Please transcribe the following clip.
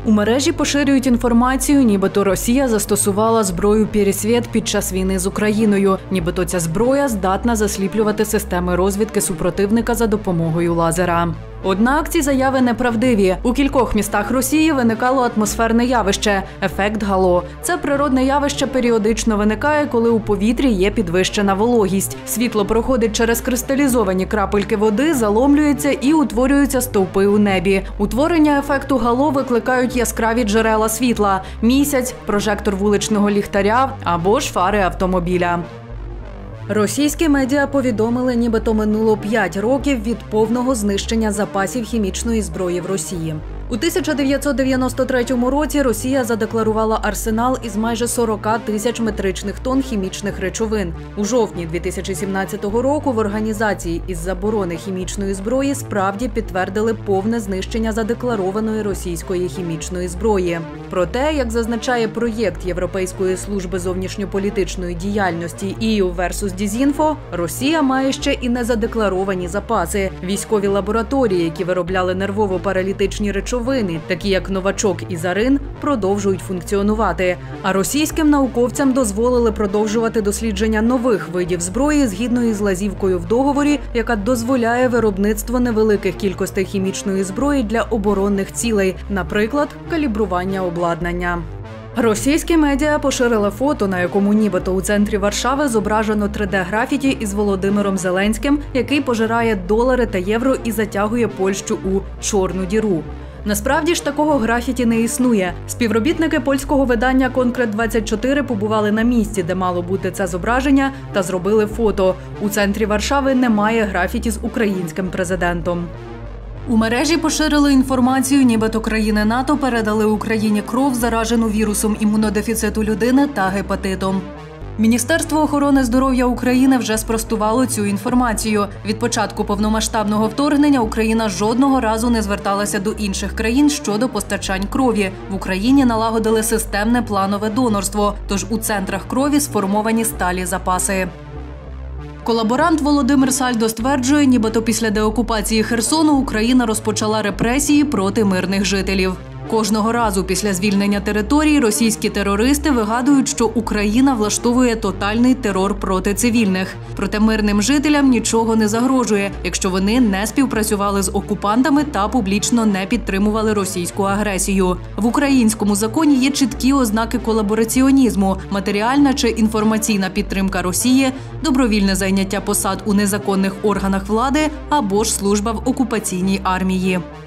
У мережі поширюють інформацію, нібито Росія застосувала зброю «Пересвіт» під час війни з Україною. Нібито ця зброя здатна засліплювати системи розвідки супротивника за допомогою лазера. Однак ці заяви неправдиві. У кількох містах Росії виникало атмосферне явище – ефект гало. Це природне явище періодично виникає, коли у повітрі є підвищена вологість. Світло проходить через кристалізовані крапельки води, заломлюється і утворюються стовпи у небі. Утворення ефекту гало викликають яскраві джерела світла – місяць, прожектор вуличного ліхтаря або ж фари автомобіля. Російські медіа повідомили, нібито минуло 5 років від повного знищення запасів хімічної зброї в Росії. У 1993 році Росія задекларувала арсенал із майже 40 тисяч метричних тонн хімічних речовин. У жовтні 2017 року в Організації із заборони хімічної зброї справді підтвердили повне знищення задекларованої російської хімічної зброї. Проте, як зазначає проєкт Європейської служби зовнішньополітичної діяльності EU vs. Disinfo, Росія має ще і незадекларовані запаси. Військові лабораторії, які виробляли нервово-паралітичні речовини, такі як «Новачок» і «Зарин», продовжують функціонувати. А російським науковцям дозволили продовжувати дослідження нових видів зброї згідно із лазівкою в договорі, яка дозволяє виробництво невеликих кількостей хімічної зброї для оборонних цілей, наприклад, калібрування обладнання. Російські медіа поширили фото, на якому нібито у центрі Варшави зображено 3D-графіті із Володимиром Зеленським, який пожирає долари та євро і затягує Польщу у «чорну діру». Насправді ж такого графіті не існує. Співробітники польського видання «Конкрет-24» побували на місці, де мало бути це зображення, та зробили фото. У центрі Варшави немає графіті з українським президентом. У мережі поширили інформацію, нібито країни НАТО передали Україні кров, заражену вірусом імунодефіциту людини та гепатитом. Міністерство охорони здоров'я України вже спростувало цю інформацію. Від початку повномасштабного вторгнення Україна жодного разу не зверталася до інших країн щодо постачань крові. В Україні налагодили системне планове донорство, тож у центрах крові сформовані сталі запаси. Колаборант Володимир Сальдо стверджує, нібито після деокупації Херсону Україна розпочала репресії проти мирних жителів. Кожного разу після звільнення території російські терористи вигадують, що Україна влаштовує тотальний терор проти цивільних. Проте мирним жителям нічого не загрожує, якщо вони не співпрацювали з окупантами та публічно не підтримували російську агресію. В українському законі є чіткі ознаки колабораціонізму – матеріальна чи інформаційна підтримка Росії, добровільне зайняття посад у незаконних органах влади або ж служба в окупаційній армії.